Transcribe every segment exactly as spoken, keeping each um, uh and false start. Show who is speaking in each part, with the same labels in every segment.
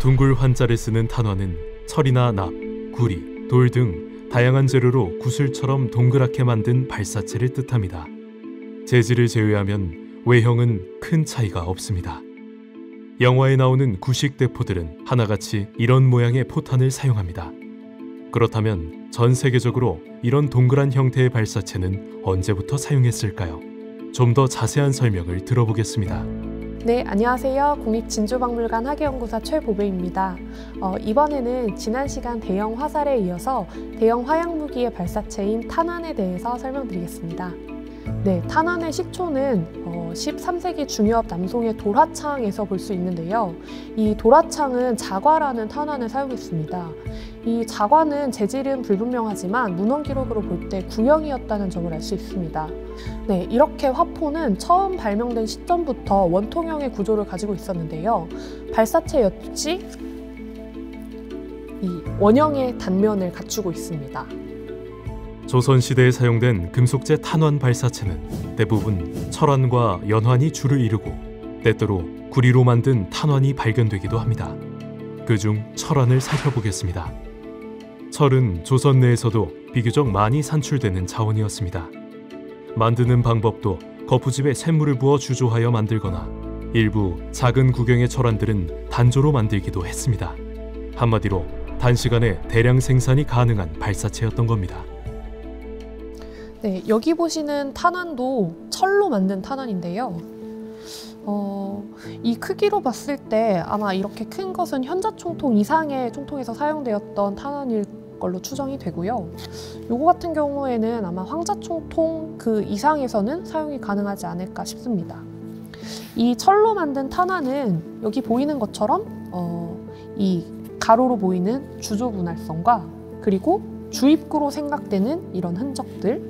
Speaker 1: 둥굴 환자를 쓰는 탄환은 철이나 납, 구리, 돌 등 다양한 재료로 구슬처럼 동그랗게 만든 발사체를 뜻합니다. 재질을 제외하면 외형은 큰 차이가 없습니다. 영화에 나오는 구식대포들은 하나같이 이런 모양의 포탄을 사용합니다. 그렇다면 전 세계적으로 이런 동그란 형태의 발사체는 언제부터 사용했을까요? 좀 더 자세한 설명을 들어보겠습니다.
Speaker 2: 네, 안녕하세요. 국립진주박물관 학예연구사 최보배입니다. 어, 이번에는 지난 시간 대형 화살에 이어서 대형 화약무기의 발사체인 탄환에 대해서 설명드리겠습니다. 네, 탄환의 식초는 어, 십삼 세기 중엽 남송의 돌화창에서 볼 수 있는데요. 이 돌화창은 자과라는 탄환을 사용했습니다. 이 자과는 재질은 불분명하지만 문헌 기록으로 볼 때 구형이었다는 점을 알 수 있습니다. 네, 이렇게 화포는 처음 발명된 시점부터 원통형의 구조를 가지고 있었는데요. 발사체 역시 이 원형의 단면을 갖추고 있습니다.
Speaker 1: 조선시대에 사용된 금속재 탄환 발사체는 대부분 철환과 연환이 주를 이루고 때때로 구리로 만든 탄환이 발견되기도 합니다. 그중 철환을 살펴보겠습니다. 철은 조선 내에서도 비교적 많이 산출되는 자원이었습니다. 만드는 방법도 거푸집에 샘물을 부어 주조하여 만들거나 일부 작은 구경의 철환들은 단조로 만들기도 했습니다. 한마디로 단시간에 대량 생산이 가능한 발사체였던 겁니다.
Speaker 2: 네, 여기 보시는 탄환도 철로 만든 탄환인데요. 어, 이 크기로 봤을 때 아마 이렇게 큰 것은 현자총통 이상의 총통에서 사용되었던 탄환일 걸로 추정이 되고요. 요거 같은 경우에는 아마 황자총통 그 이상에서는 사용이 가능하지 않을까 싶습니다. 이 철로 만든 탄환은 여기 보이는 것처럼 어, 이 가로로 보이는 주조 분할선과 그리고 주입구로 생각되는 이런 흔적들,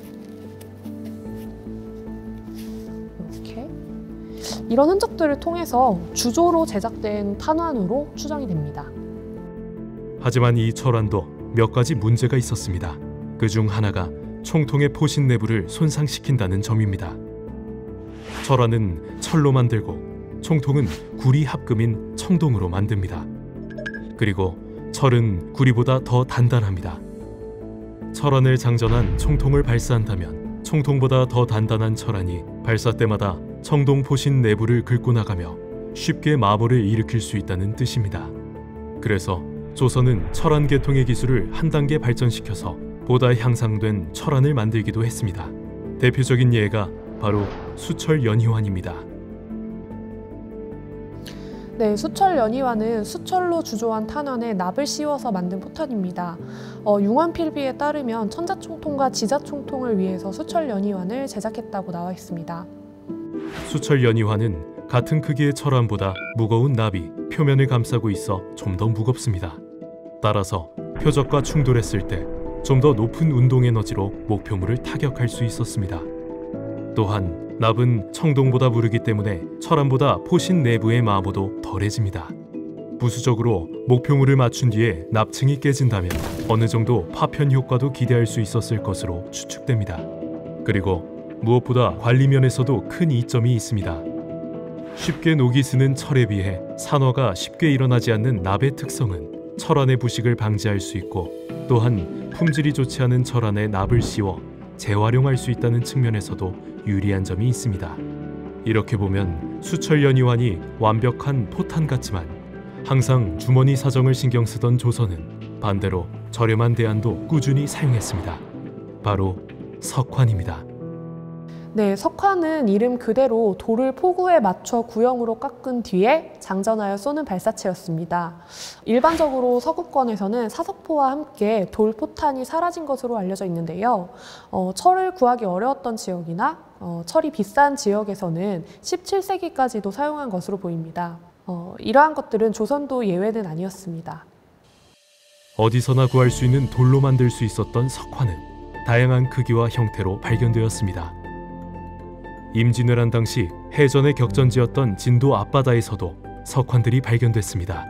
Speaker 2: 이렇게 이런 흔적들을 통해서 주조로 제작된 탄환으로 추정이 됩니다.
Speaker 1: 하지만 이 철환도 몇 가지 문제가 있었습니다. 그중 하나가 총통의 포신 내부를 손상시킨다는 점입니다. 철환은 철로 만들고 총통은 구리 합금인 청동으로 만듭니다. 그리고 철은 구리보다 더 단단합니다. 철환을 장전한 총통을 발사한다면 총통보다 더 단단한 철환이 발사 때마다 청동 포신 내부를 긁고 나가며 쉽게 마모를 일으킬 수 있다는 뜻입니다. 그래서 조선은 철환 계통의 기술을 한 단계 발전시켜서 보다 향상된 철환을 만들기도 했습니다. 대표적인 예가 바로 수철연희환입니다.
Speaker 2: 네, 수철연희환은 수철로 주조한 탄환에 납을 씌워서 만든 포탄입니다. 어, 융환필비에 따르면 천자총통과 지자총통을 위해서 수철연희환을 제작했다고 나와 있습니다.
Speaker 1: 수철연희환은 같은 크기의 철환보다 무거운 납이 표면을 감싸고 있어 좀 더 무겁습니다. 따라서 표적과 충돌했을 때 좀 더 높은 운동 에너지로 목표물을 타격할 수 있었습니다. 또한 납은 청동보다 무르기 때문에 철환보다 포신 내부의 마모도 덜해집니다. 부수적으로 목표물을 맞춘 뒤에 납층이 깨진다면 어느 정도 파편 효과도 기대할 수 있었을 것으로 추측됩니다. 그리고 무엇보다 관리 면에서도 큰 이점이 있습니다. 쉽게 녹이 스는 철에 비해 산화가 쉽게 일어나지 않는 납의 특성은 철환의 부식을 방지할 수 있고 또한 품질이 좋지 않은 철환에 납을 씌워 재활용할 수 있다는 측면에서도 유리한 점이 있습니다. 이렇게 보면 수철연희환이 완벽한 포탄 같지만 항상 주머니 사정을 신경 쓰던 조선은 반대로 저렴한 대안도 꾸준히 사용했습니다. 바로 석환입니다.
Speaker 2: 네, 석환은 이름 그대로 돌을 포구에 맞춰 구형으로 깎은 뒤에 장전하여 쏘는 발사체였습니다. 일반적으로 서구권에서는 사석포와 함께 돌포탄이 사라진 것으로 알려져 있는데요. 어, 철을 구하기 어려웠던 지역이나 어, 철이 비싼 지역에서는 십칠 세기까지도 사용한 것으로 보입니다. 어, 이러한 것들은 조선도 예외는 아니었습니다.
Speaker 1: 어디서나 구할 수 있는 돌로 만들 수 있었던 석환은 다양한 크기와 형태로 발견되었습니다. 임진왜란 당시 해전의 격전지였던 진도 앞바다에서도 석환들이 발견됐습니다.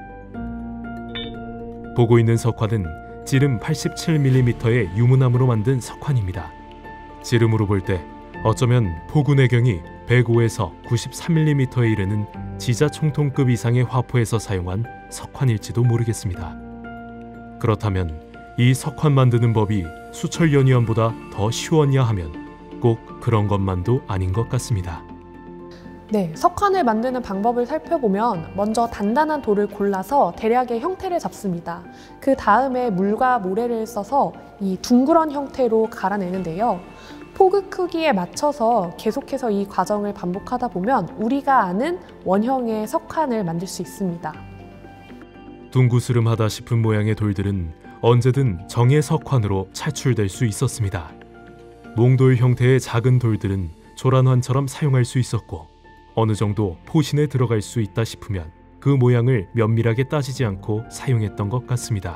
Speaker 1: 보고 있는 석환은 지름 팔십칠 밀리미터의 유무나무로 만든 석환입니다. 지름으로 볼 때 어쩌면 포구 내경이 백오에서 구십삼 밀리미터에 이르는 지자총통급 이상의 화포에서 사용한 석환일지도 모르겠습니다. 그렇다면 이 석환 만드는 법이 수철 연유함보다 더 쉬웠냐 하면 꼭 그런 것만도 아닌 것 같습니다.
Speaker 2: 네, 석환을 만드는 방법을 살펴보면 먼저 단단한 돌을 골라서 대략의 형태를 잡습니다. 그 다음에 물과 모래를 써서 이 둥그런 형태로 갈아내는데요. 포그 크기에 맞춰서 계속해서 이 과정을 반복하다 보면 우리가 아는 원형의 석환을 만들 수 있습니다.
Speaker 1: 둥구스름하다 싶은 모양의 돌들은 언제든 정의 석환으로 차출될 수 있었습니다. 몽돌 형태의 작은 돌들은 조란환처럼 사용할 수 있었고 어느 정도 포신에 들어갈 수 있다 싶으면 그 모양을 면밀하게 따지지 않고 사용했던 것 같습니다.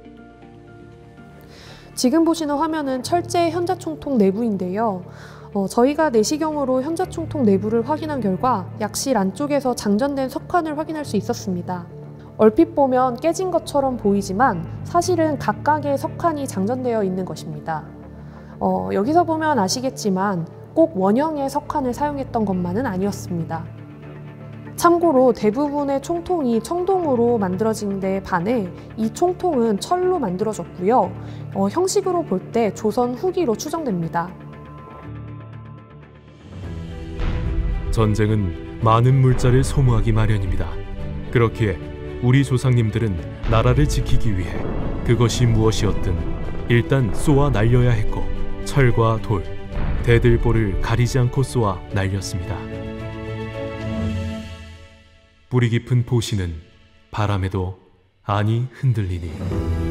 Speaker 2: 지금 보시는 화면은 철제 현자총통 내부인데요. 어, 저희가 내시경으로 현자총통 내부를 확인한 결과 약실 안쪽에서 장전된 석환을 확인할 수 있었습니다. 얼핏 보면 깨진 것처럼 보이지만 사실은 각각의 석환이 장전되어 있는 것입니다. 어, 여기서 보면 아시겠지만 꼭 원형의 석환을 사용했던 것만은 아니었습니다. 참고로 대부분의 총통이 청동으로 만들어진 데 반해 이 총통은 철로 만들어졌고요. 어, 형식으로 볼 때 조선 후기로 추정됩니다.
Speaker 1: 전쟁은 많은 물자를 소모하기 마련입니다. 그렇기에 우리 조상님들은 나라를 지키기 위해 그것이 무엇이었든 일단 쏘아 날려야 했고 철과 돌, 대들보를 가리지 않고 쏘아 날렸습니다. 뿌리 깊은 포신은 바람에도 아니 흔들리니